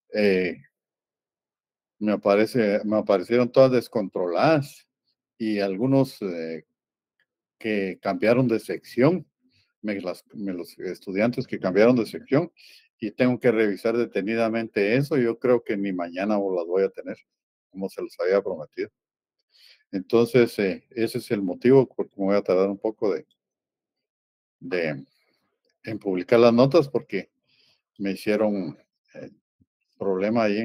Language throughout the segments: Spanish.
eh, me aparecieron todas descontroladas y algunos que cambiaron de sección, los estudiantes que cambiaron de sección y tengo que revisar detenidamente eso. Yo creo que ni mañana las voy a tener, como se los había prometido. Entonces, ese es el motivo por que me voy a tardar un poco de en publicar las notas porque me hicieron eh, problema ahí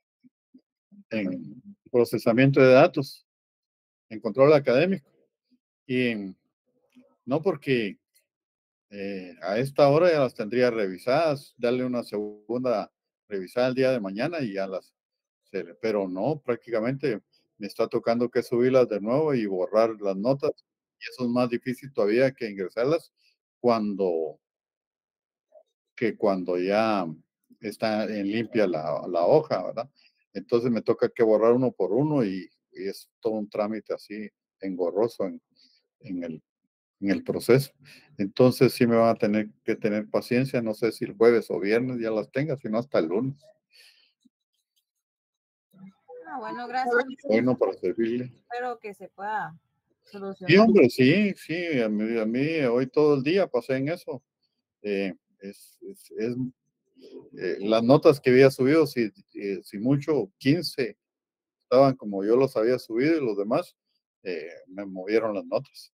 en procesamiento de datos, en control académico. Y no porque a esta hora ya las tendría revisadas, darle una segunda revisada el día de mañana y ya pero no, prácticamente me está tocando que subirlas de nuevo y borrar las notas. Y eso es más difícil todavía que ingresarlas cuando, cuando ya está en limpia la hoja, ¿verdad? Entonces me toca que borrar uno por uno y es todo un trámite así engorroso en el en el proceso. Entonces sí me van a tener que tener paciencia, no sé si el jueves o viernes ya las tenga, sino hasta el lunes. Ah, bueno, gracias. Bueno, para servirle. Espero que se pueda Sí, solucionar. hombre, sí, sí, a mí hoy todo el día pasé en eso. Las notas que había subido, si mucho, 15 estaban como yo los había subido y los demás me movieron las notas.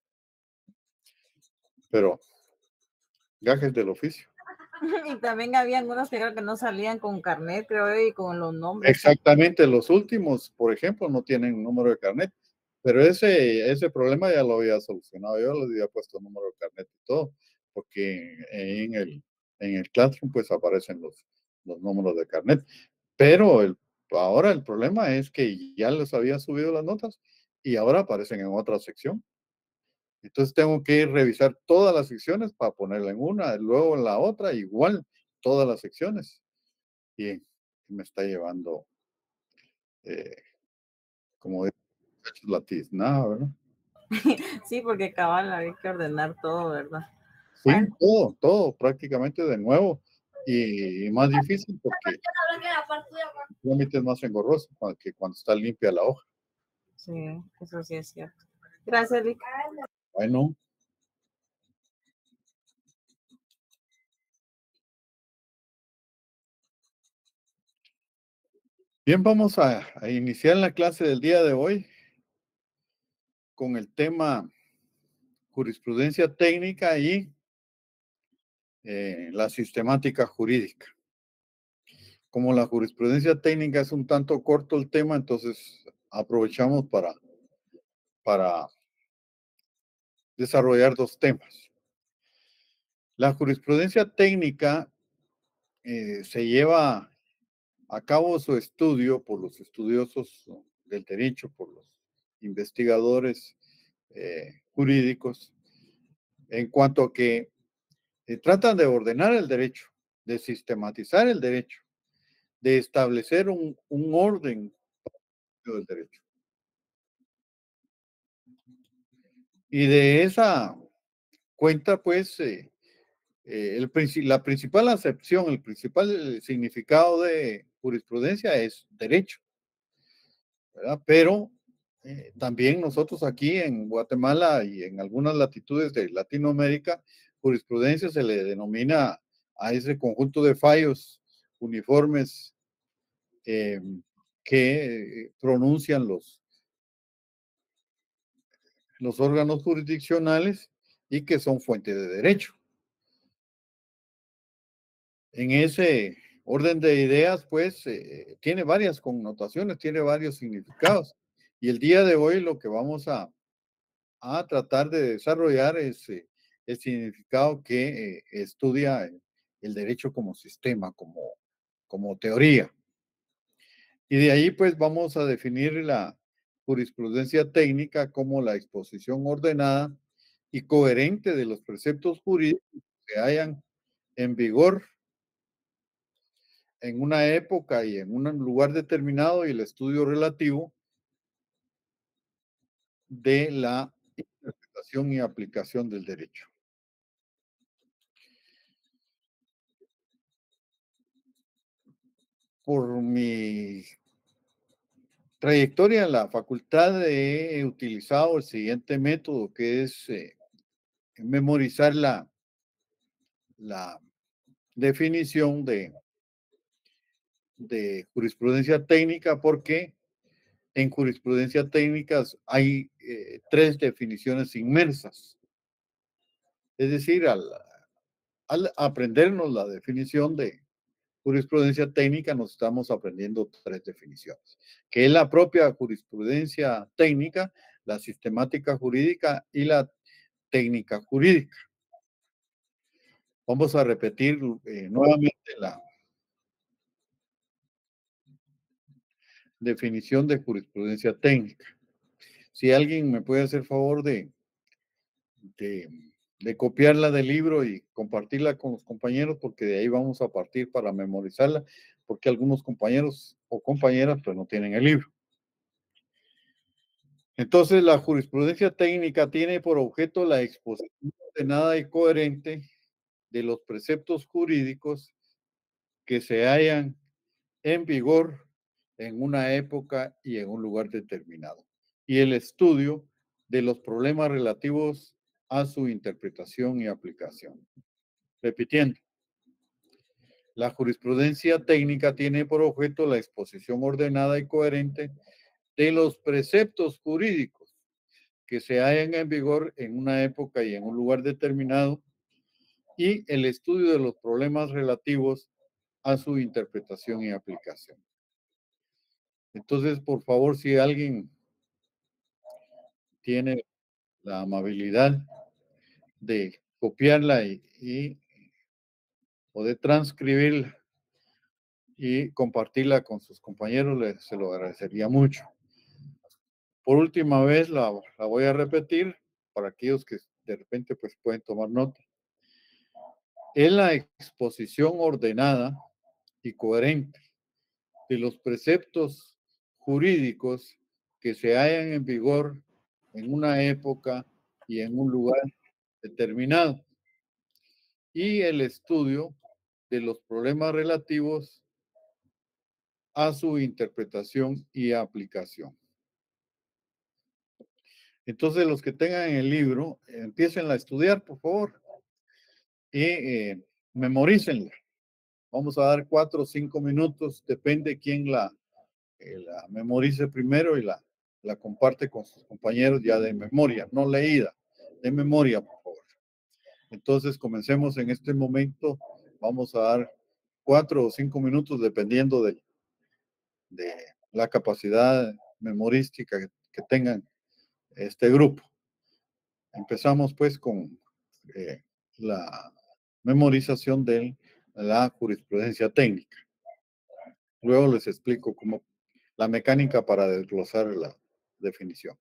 Pero gajes del oficio. Y también había algunos que creo que no salían con carnet, creo yo, y con los nombres. Exactamente, los últimos, por ejemplo, no tienen número de carnet, pero ese problema ya lo había solucionado. Yo les había puesto número de carnet y todo, porque en el Classroom pues aparecen los números de carnet. Pero ahora el problema es que ya les había subido las notas y ahora aparecen en otra sección. Entonces tengo que revisar todas las secciones para ponerla en una, luego en la otra, igual todas las secciones. Y me está llevando eh, como de la tiznada, ¿verdad? Sí, porque cabal había que ordenar todo, ¿verdad? Sí, Bueno, todo prácticamente de nuevo y más difícil porque el trámite es más engorroso que cuando está limpia la hoja. sí, eso sí es cierto. Gracias, Lick. Bueno, bien, vamos a iniciar la clase del día de hoy con el tema jurisprudencia técnica y la sistemática jurídica. Como la jurisprudencia técnica es un tanto corto el tema, entonces aprovechamos para desarrollar dos temas. La jurisprudencia técnica se lleva a cabo su estudio por los estudiosos del derecho, por los investigadores jurídicos, en cuanto a que tratan de ordenar el derecho, de sistematizar el derecho, de establecer un orden del derecho. Y de esa cuenta, pues, la principal acepción, el principal significado de jurisprudencia es derecho, ¿verdad? Pero también nosotros aquí en Guatemala y en algunas latitudes de Latinoamérica, jurisprudencia se le denomina a ese conjunto de fallos uniformes eh, que pronuncian los órganos jurisdiccionales y que son fuente de derecho. En ese orden de ideas, pues, tiene varias connotaciones, tiene varios significados. Y el día de hoy lo que vamos a tratar de desarrollar es el significado que estudia el derecho como sistema, como teoría. Y de ahí, pues, vamos a definir la jurisprudencia técnica como la exposición ordenada y coherente de los preceptos jurídicos que hayan en vigor en una época y en un lugar determinado y el estudio relativo de la interpretación y aplicación del derecho. Por mi trayectoria en la facultad he utilizado el siguiente método, que es memorizar la definición de jurisprudencia técnica, porque en jurisprudencia técnica hay tres definiciones inmersas. Es decir, al aprendernos la definición de jurisprudencia técnica, nos estamos aprendiendo tres definiciones, que es la propia jurisprudencia técnica, la sistemática jurídica y la técnica jurídica. Vamos a repetir nuevamente la definición de jurisprudencia técnica. Si alguien me puede hacer favor de, de copiarla del libro y compartirla con los compañeros, porque de ahí vamos a partir para memorizarla, porque algunos compañeros o compañeras pues no tienen el libro. Entonces, la jurisprudencia técnica tiene por objeto la exposición ordenada y coherente de los preceptos jurídicos que se hallan en vigor en una época y en un lugar determinado, y el estudio de los problemas relativos a su interpretación y aplicación. Repitiendo, la jurisprudencia técnica tiene por objeto la exposición ordenada y coherente de los preceptos jurídicos que se hallan en vigor en una época y en un lugar determinado, y el estudio de los problemas relativos a su interpretación y aplicación. Entonces, por favor, si alguien tiene la amabilidad de copiarla o de transcribirla y compartirla con sus compañeros, se lo agradecería mucho. Por última vez la voy a repetir para aquellos que de repente pues pueden tomar nota. Es la exposición ordenada y coherente de los preceptos jurídicos que se hallan en vigor en una época y en un lugar determinado, y el estudio de los problemas relativos a su interpretación y aplicación. Entonces, los que tengan el libro, empiecen a estudiar, por favor, y memorícenla. Vamos a dar 4 o 5 minutos, depende quién la memorice primero y la comparte con sus compañeros ya de memoria, no leída, de memoria, por favor. Entonces, comencemos en este momento. Vamos a dar 4 o 5 minutos, dependiendo de la capacidad memorística que tengan este grupo. Empezamos pues con la memorización de la jurisprudencia técnica. Luego les explico cómo la mecánica para desglosar la definición.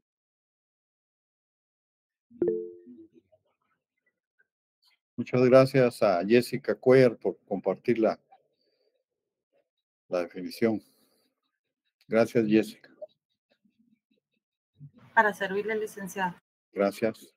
Muchas gracias a Jessica Cuellar por compartir la definición. Gracias, Jessica. Para servirle, licenciado. Gracias.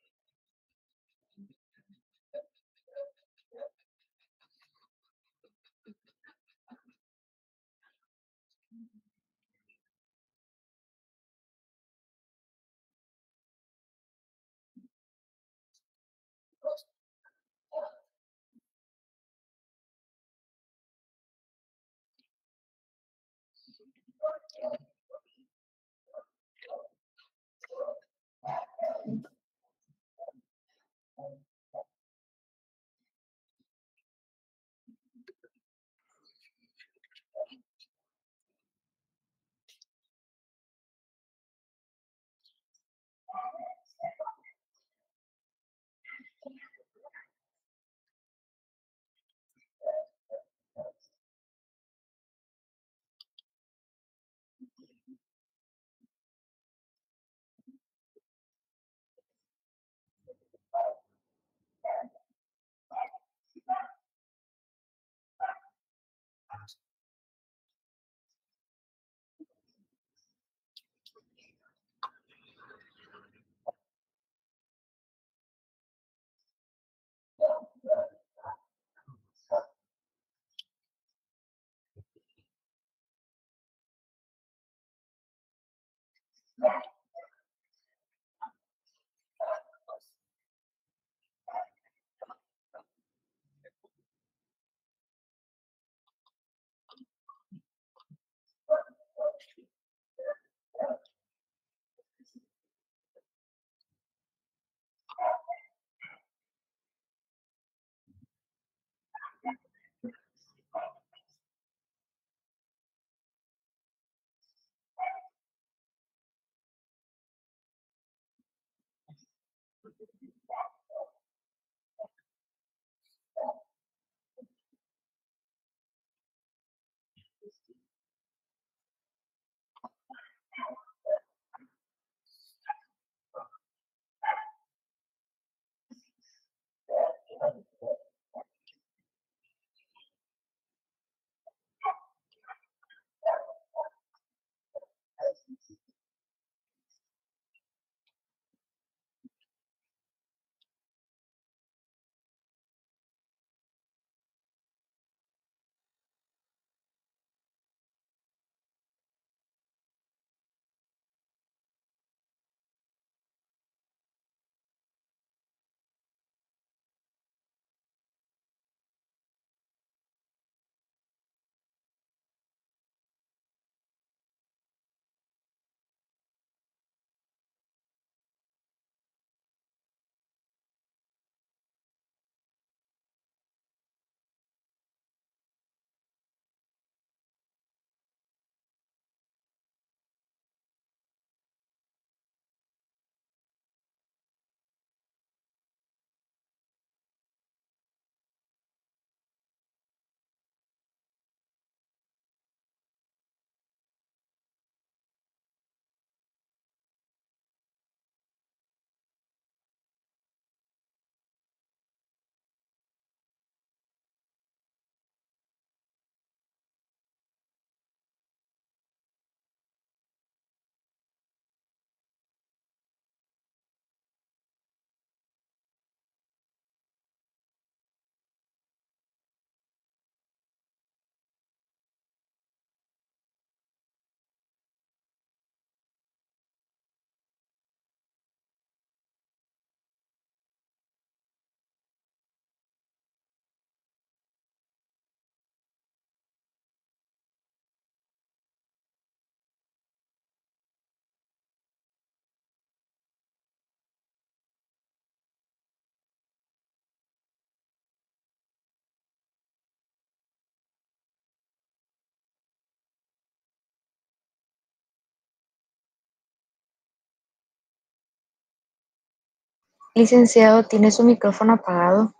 Licenciado, tiene su micrófono apagado.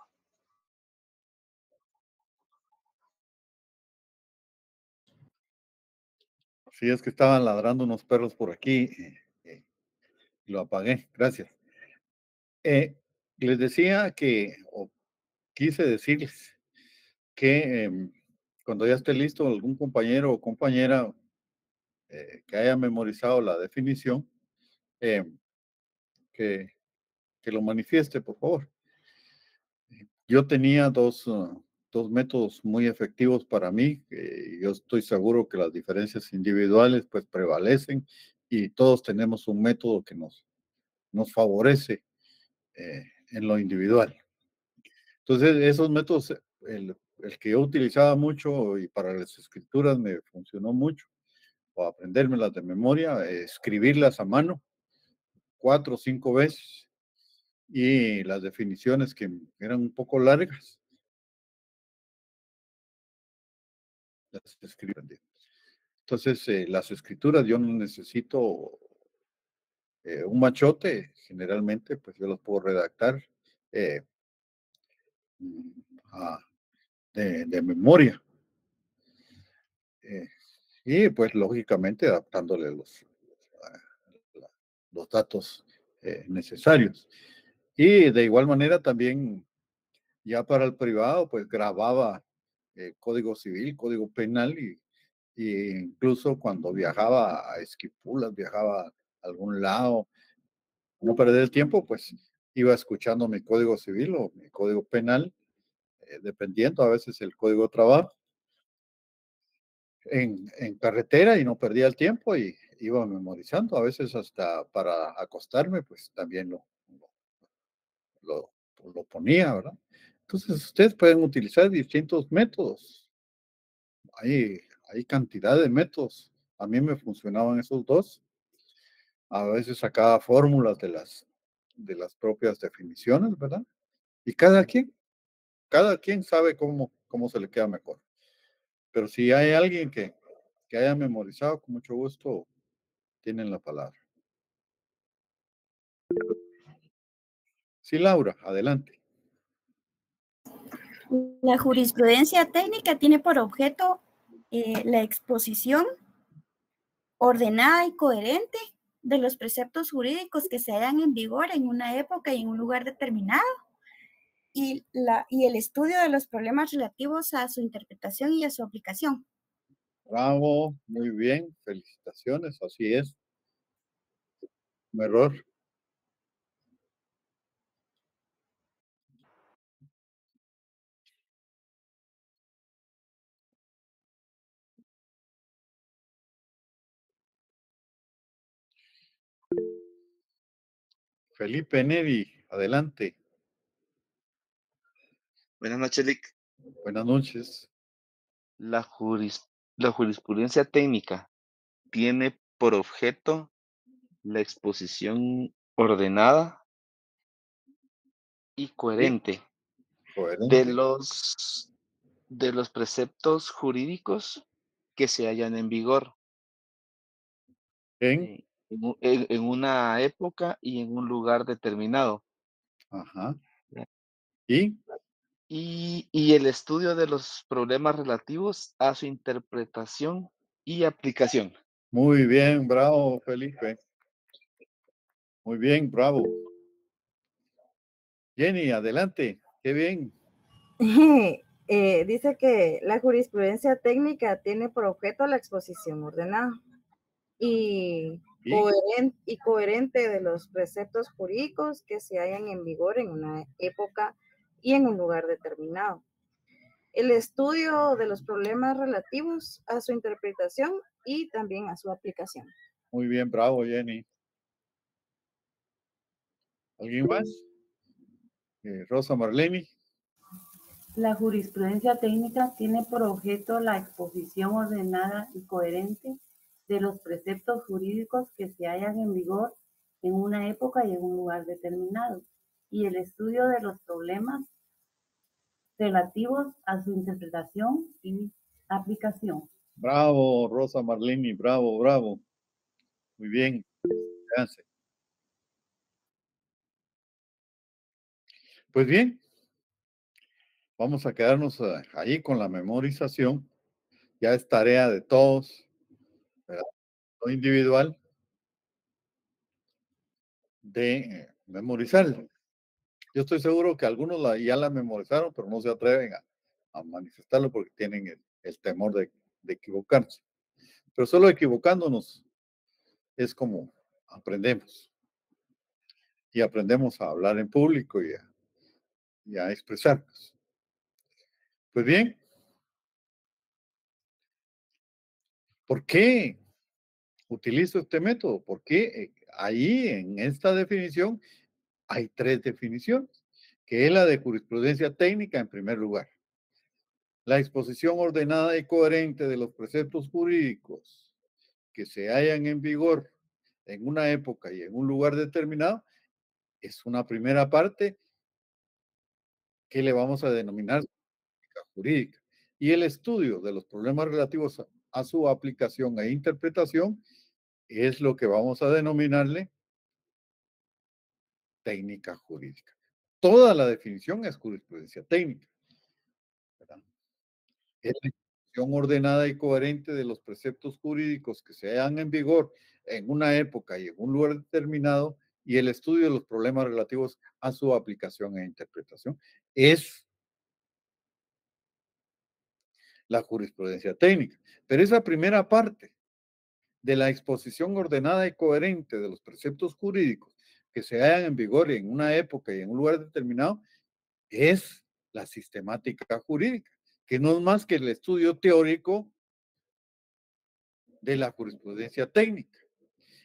Sí, es que estaban ladrando unos perros por aquí. Lo apagué. Gracias. Les decía que, o quise decirles que cuando ya esté listo algún compañero o compañera que haya memorizado la definición, eh, que, que lo manifieste, por favor. Yo tenía dos métodos muy efectivos para mí. Yo estoy seguro que las diferencias individuales pues prevalecen y todos tenemos un método que nos favorece en lo individual. Entonces, esos métodos, el que yo utilizaba mucho y para las escrituras me funcionó mucho, o aprendérmelas de memoria, escribirlas a mano 4 o 5 veces y las definiciones que eran un poco largas, las escribía. Entonces, las escrituras yo no necesito un machote, generalmente, pues yo los puedo redactar eh, a, de memoria. Y pues lógicamente adaptándole los datos necesarios. Y de igual manera también ya para el privado pues grababa código civil, código penal y incluso cuando viajaba a Esquipulas, viajaba a algún lado, no perder el tiempo, pues iba escuchando mi código civil o mi código penal, dependiendo a veces el código de trabajo, en carretera y no perdía el tiempo y iba memorizando, a veces hasta para acostarme, pues también lo, lo ponía, ¿verdad? Entonces, ustedes pueden utilizar distintos métodos. Hay, hay cantidad de métodos. A mí me funcionaban esos dos. A veces sacaba fórmulas de las propias definiciones, ¿verdad? Y cada quien sabe cómo se le queda mejor. Pero si hay alguien que haya memorizado, con mucho gusto, tienen la palabra. Sí, Laura, adelante. La jurisprudencia técnica tiene por objeto la exposición ordenada y coherente de los preceptos jurídicos que se hallan en vigor en una época y en un lugar determinado, y el estudio de los problemas relativos a su interpretación y a su aplicación. Bravo, muy bien, felicitaciones, así es. Un error. Felipe Neri, adelante. Buenas noches, Lick. Buenas noches. La jurisprudencia técnica tiene por objeto la exposición ordenada y Sí, coherente de coherente. de los preceptos jurídicos que se hallan en vigor En, en una época y en un lugar determinado. ajá. Y Y el estudio de los problemas relativos a su interpretación y aplicación. muy bien, bravo, Felipe. Muy bien, bravo. Jenny, adelante. Qué bien. Dice que la jurisprudencia técnica tiene por objeto la exposición ordenada y ¿Y? coherente de los preceptos jurídicos que se hallan en vigor en una época y en un lugar determinado. El estudio de los problemas relativos a su interpretación y también a su aplicación. Muy bien, bravo, Jenny. ¿Alguien más? Rosa Marleni. La jurisprudencia técnica tiene por objeto la exposición ordenada y coherente de los preceptos jurídicos que se hallan en vigor en una época y en un lugar determinado, y el estudio de los problemas relativos a su interpretación y aplicación. Bravo, Rosa Marleni, bravo, bravo. Muy bien. Gracias. Pues bien, vamos a quedarnos ahí con la memorización. Ya es tarea de todos, ¿verdad? Lo individual, de memorizar. Yo estoy seguro que algunos ya la memorizaron, pero no se atreven a manifestarlo porque tienen el temor de equivocarse. Pero solo equivocándonos es como aprendemos. Y aprendemos a hablar en público y a expresarnos. Pues bien, ¿por qué utilizo este método? Porque ahí en esta definición hay tres definiciones, que es la de jurisprudencia técnica en primer lugar. La exposición ordenada y coherente de los preceptos jurídicos que se hallan en vigor en una época y en un lugar determinado es una primera parte que le vamos a denominar jurídica. Y el estudio de los problemas relativos a su aplicación e interpretación es lo que vamos a denominarle técnica jurídica. Toda la definición es jurisprudencia técnica, ¿verdad? Es la exposición ordenada y coherente de los preceptos jurídicos que se hallan en vigor en una época y en un lugar determinado y el estudio de los problemas relativos a su aplicación e interpretación es la jurisprudencia técnica. Pero esa primera parte de la exposición ordenada y coherente de los preceptos jurídicos que se hallan en vigor en una época y en un lugar determinado es la sistemática jurídica, que no es más que el estudio teórico de la jurisprudencia técnica.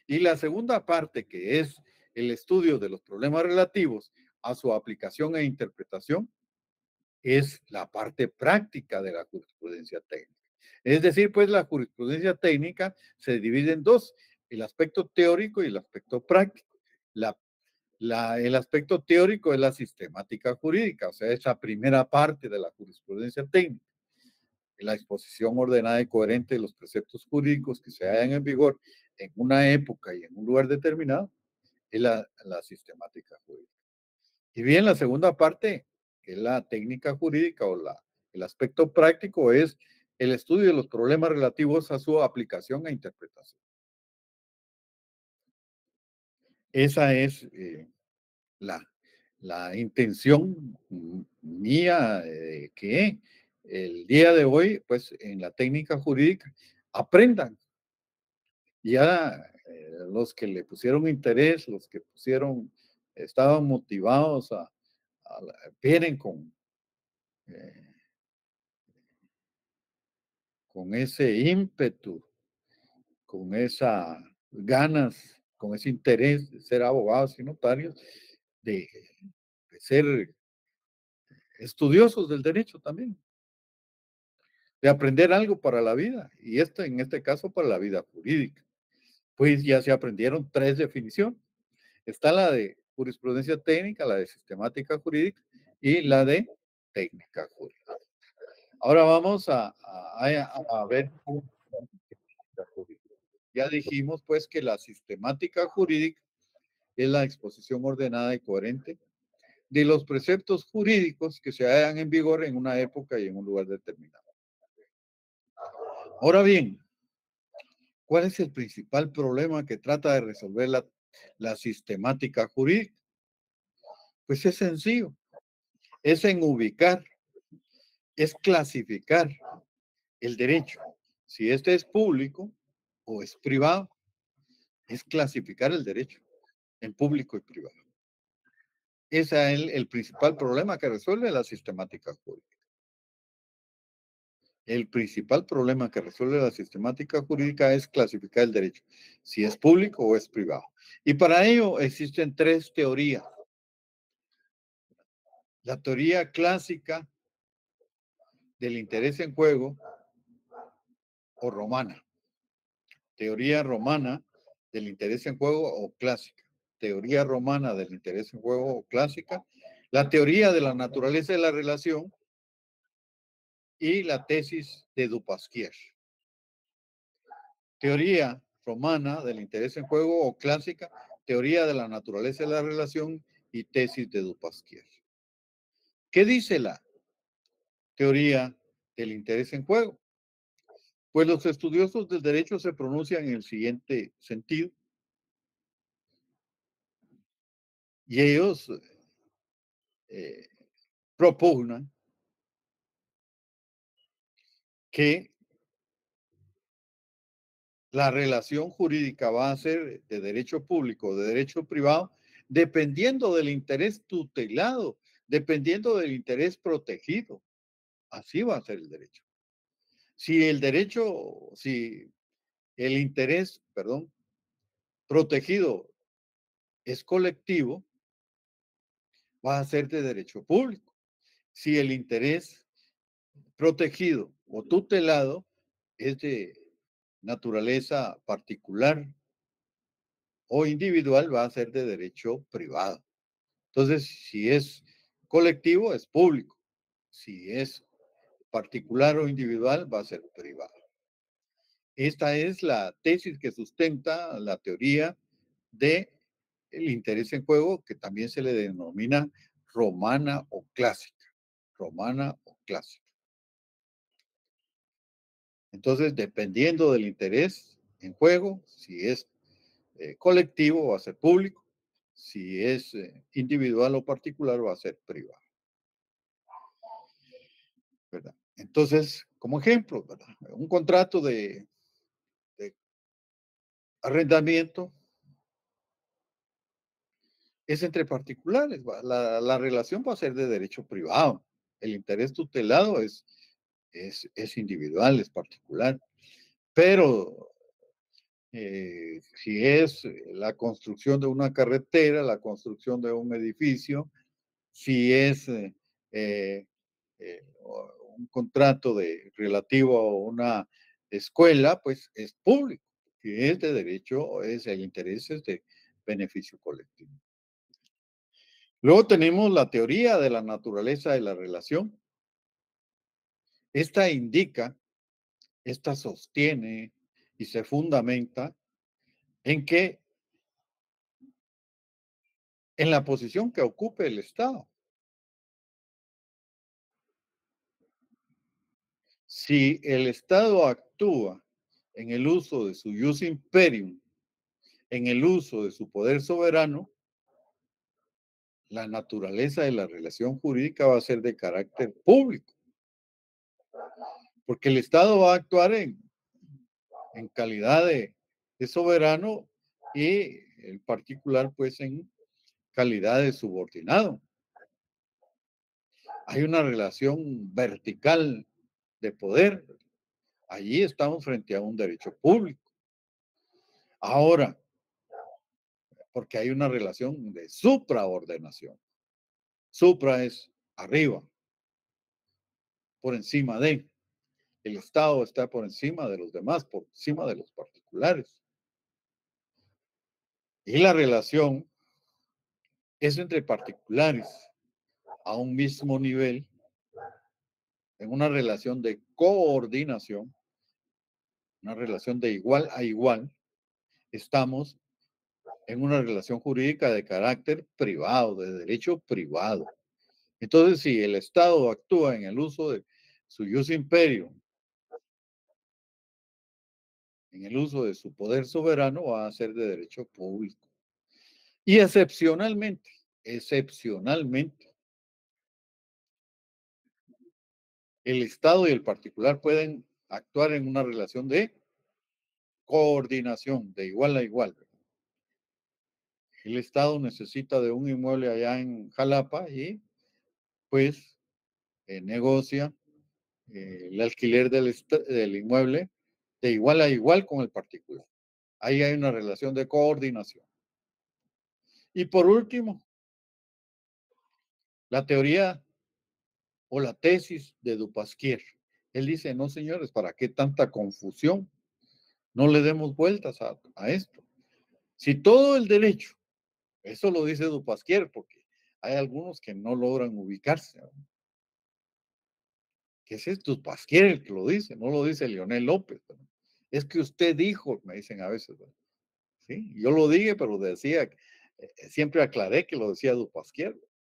Y la segunda parte, que es el estudio de los problemas relativos a su aplicación e interpretación, es la parte práctica de la jurisprudencia técnica. Es decir, pues la jurisprudencia técnica se divide en dos, el aspecto teórico y el aspecto práctico. El aspecto teórico es la sistemática jurídica, o sea, esa primera parte de la jurisprudencia técnica. La exposición ordenada y coherente de los preceptos jurídicos que se hallan en vigor en una época y en un lugar determinado es la sistemática jurídica. Y bien, la segunda parte, que es la técnica jurídica o el aspecto práctico, es el estudio de los problemas relativos a su aplicación e interpretación. Esa es la intención mía, que el día de hoy, pues en la técnica jurídica, aprendan. Ya los que le pusieron interés, los que estaban motivados vienen con ese ímpetu, con esas ganas, con ese interés de ser abogados y notarios, de ser estudiosos del derecho también, de aprender algo para la vida, y en este caso para la vida jurídica. Pues ya se aprendieron 3 definiciones. Está la de jurisprudencia técnica, la de sistemática jurídica y la de técnica jurídica. Ahora vamos a ver ya dijimos pues que la sistemática jurídica es la exposición ordenada y coherente de los preceptos jurídicos que se hallan en vigor en una época y en un lugar determinado. Ahora bien, ¿cuál es el principal problema que trata de resolver la sistemática jurídica? Pues es sencillo, es en ubicar, es clasificar el derecho, si este es público o es privado, es clasificar el derecho en público y privado. Ese es el principal problema que resuelve la sistemática jurídica. El principal problema que resuelve la sistemática jurídica es clasificar el derecho, si es público o es privado. Y para ello existen 3 teorías. La teoría clásica del interés en juego o romana. Teoría romana del interés en juego o clásica. Teoría romana del interés en juego o clásica. La teoría de la naturaleza de la relación y la tesis de Dupasquier. Teoría romana del interés en juego o clásica, teoría de la naturaleza de la relación y tesis de Dupasquier. ¿Qué dice la teoría del interés en juego? Pues los estudiosos del derecho se pronuncian en el siguiente sentido. Y ellos propugnan que la relación jurídica va a ser de derecho público o de derecho privado, dependiendo del interés tutelado, dependiendo del interés protegido. Así va a ser el derecho. Si el interés, protegido es colectivo, va a ser de derecho público. Si el interés protegido o tutelado es de naturaleza particular o individual, va a ser de derecho privado. Entonces, si es colectivo, es público. Si es particular o individual, va a ser privado. Esta es la tesis que sustenta la teoría del interés en juego, que también se le denomina romana o clásica. Romana o clásica. Entonces, dependiendo del interés en juego, si es colectivo va a ser público, si es individual o particular va a ser privado. ¿Verdad? Entonces, como ejemplo, ¿verdad? Un contrato de arrendamiento es entre particulares, la relación va a ser de derecho privado, el interés tutelado es individual, es particular, pero si es la construcción de una carretera, la construcción de un edificio, si es un contrato relativo a una escuela, pues es público, que es de derecho, es el interés es de beneficio colectivo. Luego tenemos la teoría de la naturaleza de la relación. Esta indica, esta sostiene y se fundamenta en que en la posición que ocupe el Estado. Si el Estado actúa en el uso de su ius imperium, en el uso de su poder soberano, la naturaleza de la relación jurídica va a ser de carácter público. Porque el Estado va a actuar en calidad de soberano y el particular pues en calidad de subordinado. Hay una relación vertical de poder. Allí estamos frente a un derecho público. Ahora, porque hay una relación de supraordenación. Supra es arriba, por encima de. El Estado está por encima de los demás, por encima de los particulares. Y la relación es entre particulares a un mismo nivel, en una relación de coordinación, una relación de igual a igual. Estamos en una relación jurídica de carácter privado, de derecho privado. Entonces, si el Estado actúa en el uso de su ius imperium, en el uso de su poder soberano, va a ser de derecho público. Y excepcionalmente, el Estado y el particular pueden actuar en una relación de coordinación, de igual a igual. El Estado necesita de un inmueble allá en Jalapa y pues negocia el alquiler del inmueble de igual a igual con el particular. Ahí hay una relación de coordinación. Y por último, la teoría o la tesis de Dupasquier. Él dice, no señores, ¿para qué tanta confusión? No le demos vueltas a esto. Si todo el derecho, eso lo dice Dupasquier, porque hay algunos que no logran ubicarse, ¿no? Que ese es Dupasquier el que lo dice, no lo dice Leonel López, ¿no? Es que usted dijo, me dicen a veces, ¿no? ¿Sí? Yo lo dije, pero decía, siempre aclaré que lo decía Dupasquier,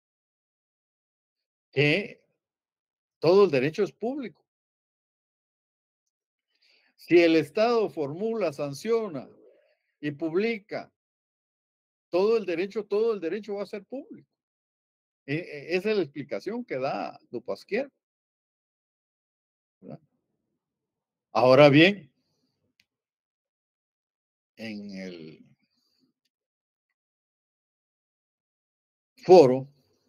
que todo el derecho es público. Si el Estado formula, sanciona y publica todo el derecho va a ser público. Esa es la explicación que da Dupasquier, ¿verdad? Ahora bien, en el foro,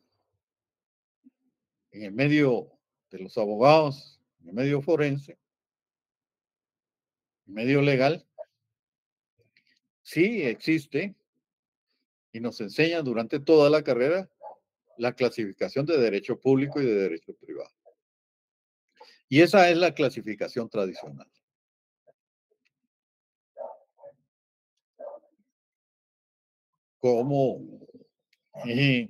en el medio de los abogados, en el medio forense, en el medio legal, sí existe y nos enseñan durante toda la carrera la clasificación de derecho público y de derecho privado. Y esa es la clasificación tradicional. Como he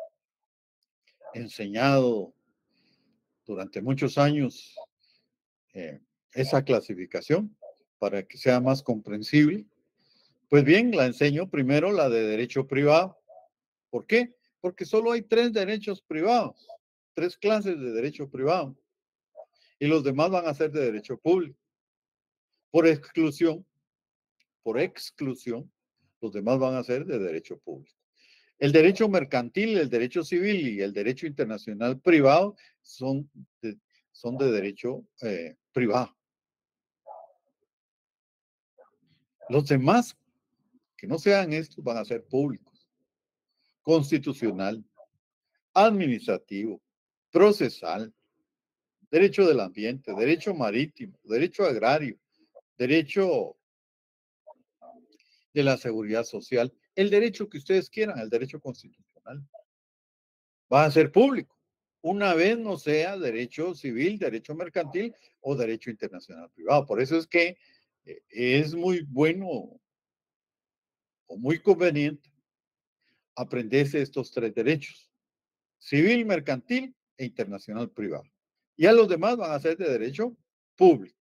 enseñado durante muchos años esa clasificación para que sea más comprensible, pues bien, la enseño primero la de derecho privado. ¿Por qué? Porque solo hay 3 derechos privados, 3 clases de derecho privado, y los demás van a ser de derecho público. Por exclusión, los demás van a ser de derecho público. El derecho mercantil, el derecho civil y el derecho internacional privado son de derecho privado. Los demás que no sean estos van a ser públicos. Constitucional, administrativo, procesal, derecho del ambiente, derecho marítimo, derecho agrario, derecho de la seguridad social, el derecho que ustedes quieran, el derecho constitucional, va a ser público. Una vez no sea derecho civil, derecho mercantil o derecho internacional privado. Por eso es que es muy bueno o muy conveniente aprenderse estos tres derechos: civil, mercantil e internacional privado. Y a los demás van a ser de derecho público.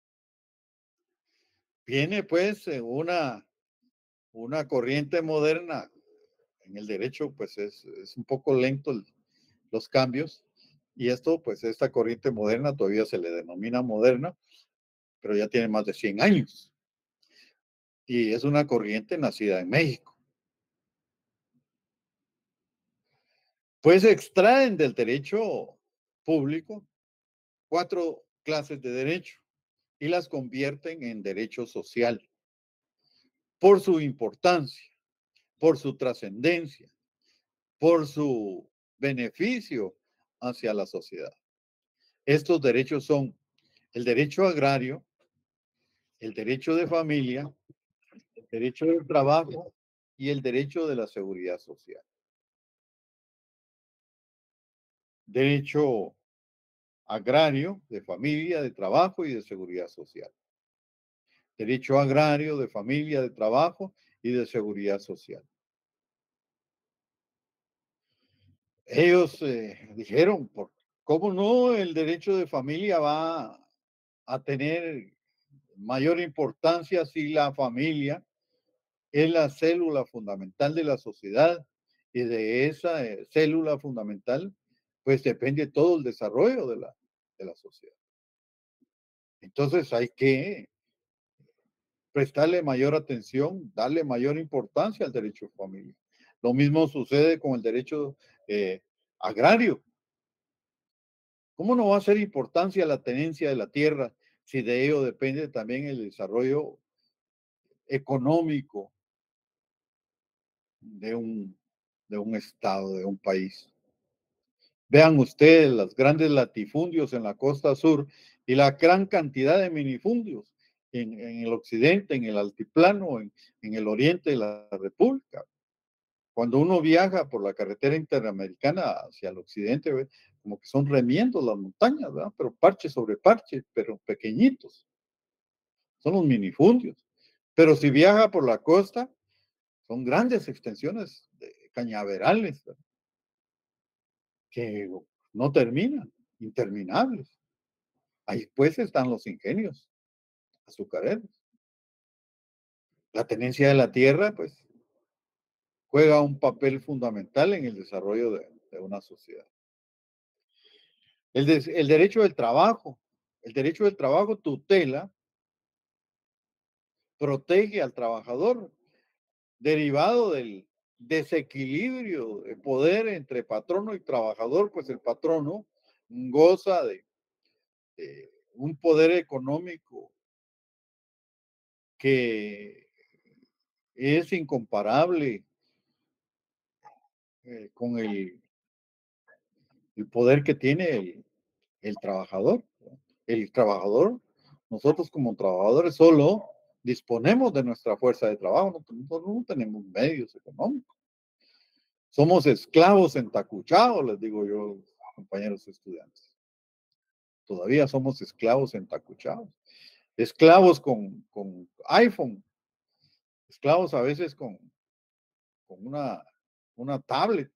Viene pues una corriente moderna en el derecho, pues es un poco lento los cambios. Y esto, pues esta corriente moderna todavía se le denomina moderna, pero ya tiene más de 100 años. Y es una corriente nacida en México. Pues extraen del derecho público 4 clases de derecho y las convierten en derecho social por su importancia, por su trascendencia, por su beneficio hacia la sociedad. Estos derechos son el derecho agrario, el derecho de familia, el derecho del trabajo y el derecho de la seguridad social. Derecho agrario, de familia, de trabajo y de seguridad social. Derecho agrario, de familia, de trabajo y de seguridad social. Ellos dijeron, ¿cómo no el derecho de familia va a tener mayor importancia si la familia es la célula fundamental de la sociedad y de esa célula fundamental pues depende todo el desarrollo de la sociedad? Entonces hay que prestarle mayor atención, darle mayor importancia al derecho de familia. Lo mismo sucede con el derecho agrario. ¿Cómo no va a ser importancia la tenencia de la tierra si de ello depende también el desarrollo económico de un estado, de un país? Vean ustedes los grandes latifundios en la costa sur y la gran cantidad de minifundios en el occidente, en el altiplano, en el oriente de la República. Cuando uno viaja por la carretera interamericana hacia el occidente, ¿ve? Como que son remiendos las montañas, ¿verdad? Pero parche sobre parche, pero pequeñitos. Son los minifundios. Pero si viaja por la costa, son grandes extensiones de cañaverales, ¿verdad? Que no terminan, interminables. Ahí pues están los ingenios azucareros. La tenencia de la tierra, pues, juega un papel fundamental en el desarrollo de una sociedad. El derecho del trabajo. El derecho del trabajo tutela, protege al trabajador, derivado del desequilibrio de poder entre patrono y trabajador, pues el patrono goza de un poder económico que es incomparable con el poder que tiene el trabajador. El trabajador, nosotros como trabajadores solo disponemos de nuestra fuerza de trabajo, no tenemos medios económicos. Somos esclavos entacuchados, les digo yo, compañeros estudiantes. Todavía somos esclavos entacuchados. Esclavos con iPhone. Esclavos a veces con una tablet.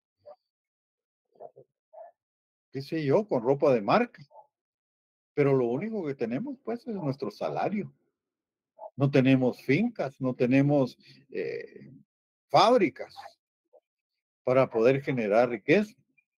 Qué sé yo, con ropa de marca. Pero lo único que tenemos, pues, es nuestro salario. No tenemos fincas, no tenemos fábricas para poder generar riqueza.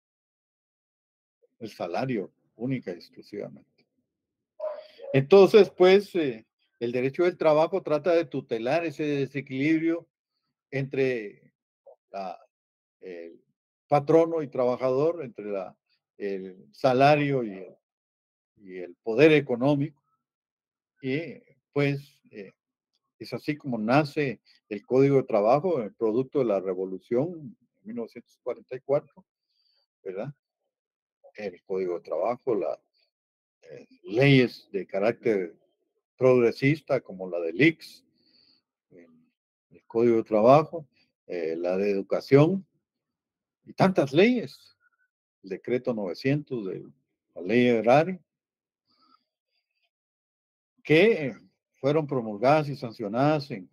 El salario, única y exclusivamente. Entonces, pues, el derecho del trabajo trata de tutelar ese desequilibrio entre el patrono y trabajador, entre el salario y el poder económico. Y pues es así como nace el Código de Trabajo, el producto de la Revolución en 1944, ¿verdad? El Código de Trabajo, las leyes de carácter progresista como la del IX, el Código de Trabajo, la de Educación y tantas leyes, el decreto 900 de la ley agraria, que fueron promulgadas y sancionadas en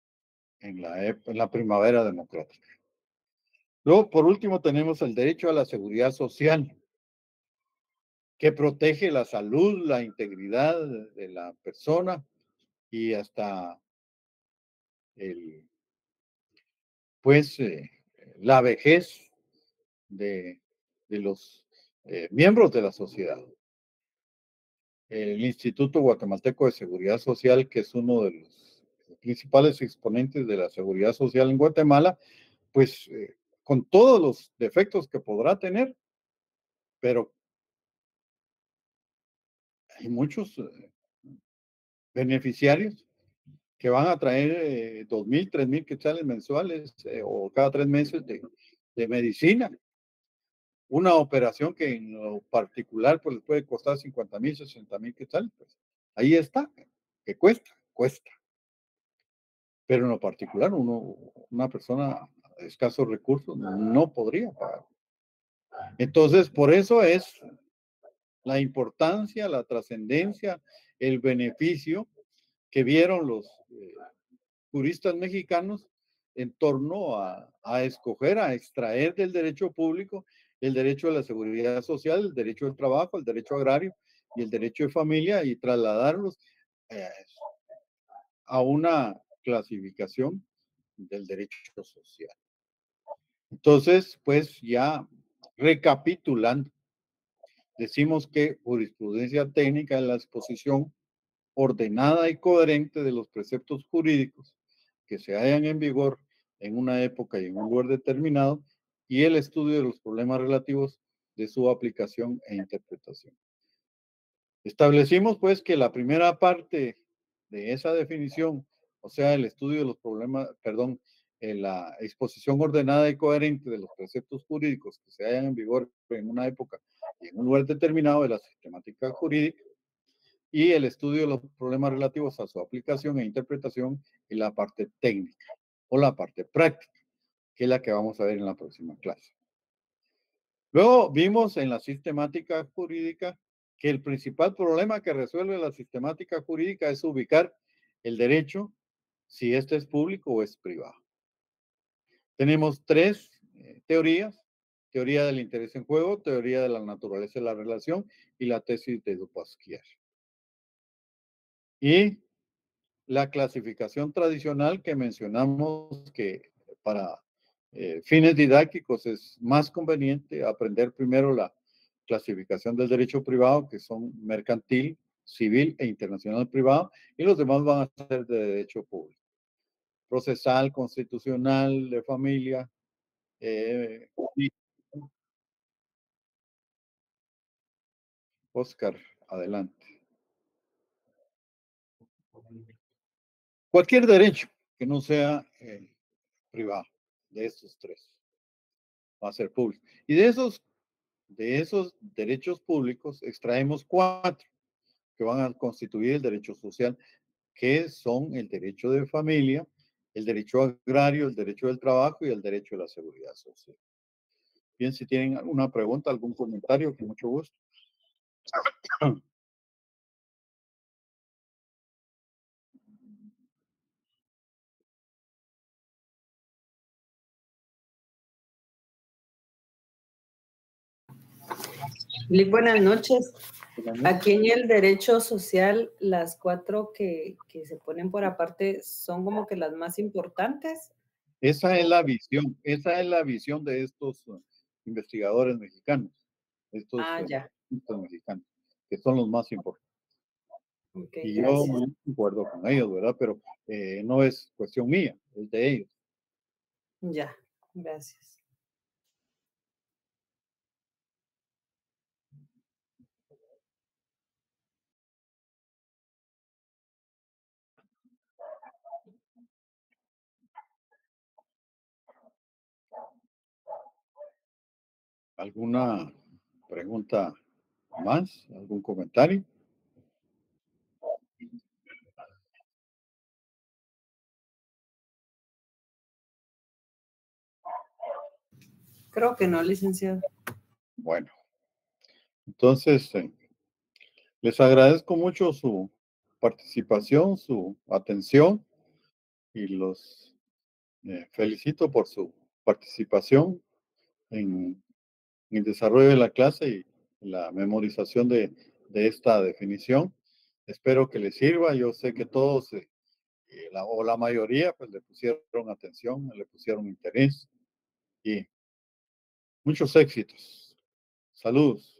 la primavera democrática. Luego, por último, tenemos el derecho a la seguridad social, que protege la salud, la integridad de la persona y hasta pues, la vejez de los miembros de la sociedad. El Instituto Guatemalteco de Seguridad Social, que es uno de los principales exponentes de la seguridad social en Guatemala, pues con todos los defectos que podrá tener, pero hay muchos beneficiarios que van a traer 2,000, 3,000 quetzales mensuales o cada 3 meses de medicina. Una operación que en lo particular pues les puede costar 50,000, 60,000 quetzales. Pues ahí está, que cuesta. Pero en lo particular, una persona de escasos recursos no podría pagar. Entonces, por eso es la importancia, la trascendencia, el beneficio que vieron los juristas mexicanos en torno a escoger, a extraer del derecho público el derecho a la seguridad social, el derecho al trabajo, el derecho agrario y el derecho de familia y trasladarlos eh, a una clasificación del derecho social. Entonces, pues ya recapitulando, decimos que jurisprudencia técnica es la exposición ordenada y coherente de los preceptos jurídicos que se hallan en vigor en una época y en un lugar determinado y el estudio de los problemas relativos de su aplicación e interpretación. Establecimos pues que la primera parte de esa definición, o sea, el estudio de los problemas, perdón, la exposición ordenada y coherente de los preceptos jurídicos que se hallan en vigor en una época y en un lugar determinado de la sistemática jurídica, y el estudio de los problemas relativos a su aplicación e interpretación y la parte técnica o la parte práctica, que es la que vamos a ver en la próxima clase. Luego vimos en la sistemática jurídica que el principal problema que resuelve la sistemática jurídica es ubicar el derecho, si este es público o es privado. Tenemos tres teorías: teoría del interés en juego, teoría de la naturaleza de la relación y la tesis de Dupasquier. Y la clasificación tradicional que mencionamos, que para fines didácticos es más conveniente aprender primero la clasificación del derecho privado, que son mercantil, civil e internacional privado, y los demás van a ser de derecho público. Procesal, constitucional, de familia. Oscar, adelante. Cualquier derecho que no sea privado, de estos tres, va a ser público. Y de esos derechos públicos extraemos 4 que van a constituir el derecho social, que son el derecho de familia, el derecho agrario, el derecho del trabajo y el derecho de la seguridad social. Bien, si tienen alguna pregunta, algún comentario, con mucho gusto. Buenas noches. Aquí en el derecho social, las 4 que se ponen por aparte son como que las más importantes. Esa es la visión de estos investigadores mexicanos, estos mexicanos, que son los más importantes. Okay, y yo no concuerdo con ellos, ¿verdad? Pero no es cuestión mía, es de ellos. Ya, gracias. ¿Alguna pregunta más? ¿Algún comentario? Creo que no, licenciado. Bueno, entonces les agradezco mucho su participación, su atención y los felicito por su participación en el desarrollo de la clase y la memorización de esta definición. Espero que les sirva. Yo sé que todos, o la mayoría, pues le pusieron atención, le pusieron interés y muchos éxitos. Saludos.